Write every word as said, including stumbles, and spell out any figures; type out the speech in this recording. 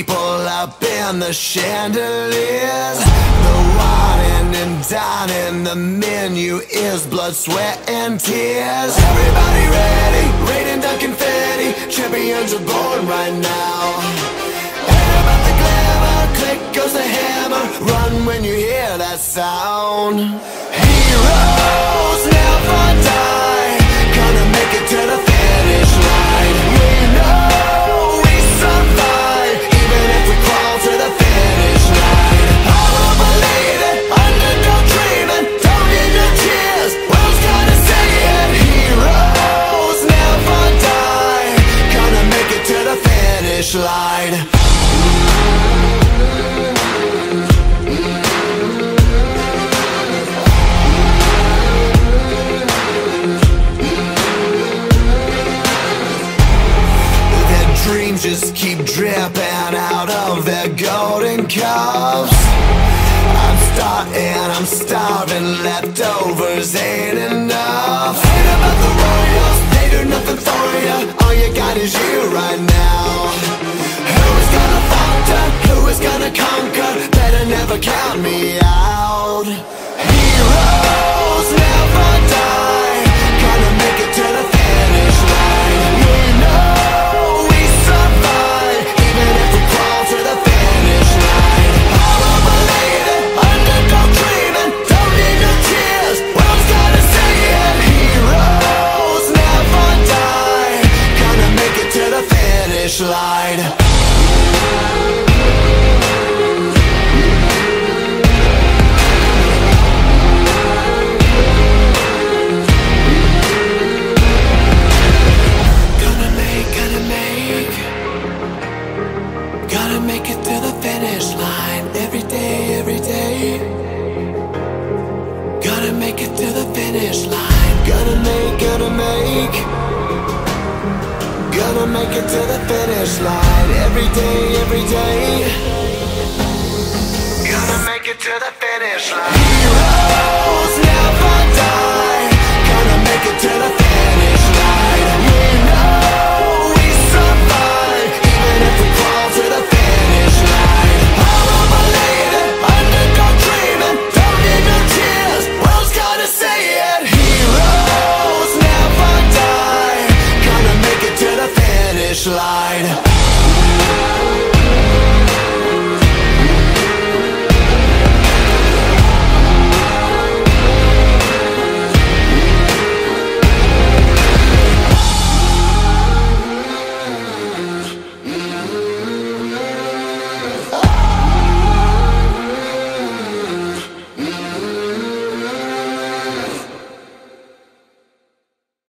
people up in the chandeliers. The wine and dining, the menu is blood, sweat, and tears. Everybody ready, raining down confetti. Champions are born right now. Ain't about the glamour, click goes the hammer. Run when you hear that sound. Heroes never die, gonna make it to the finish line. We know we survive, even if we crawl to the finish line. All believe it, underdog dreaming, don't need no tears, world's gonna say it. Heroes never die, gonna make it to the finish line. Dreams just keep dripping out of their golden cups. I'm starting, I'm starving, leftovers ain't enough. Ain't about the royals, they do nothing for you. All you got is you right now. Who is gonna falter, who is gonna conquer? Better never count me out. Heroes never die, gonna make it to the finish line. We know line. Gonna make, gonna make, gotta make it to the finish line. Every day, every day, gotta make it to the finish line. Gotta make, gotta make, gonna make it to the finish line. Every day,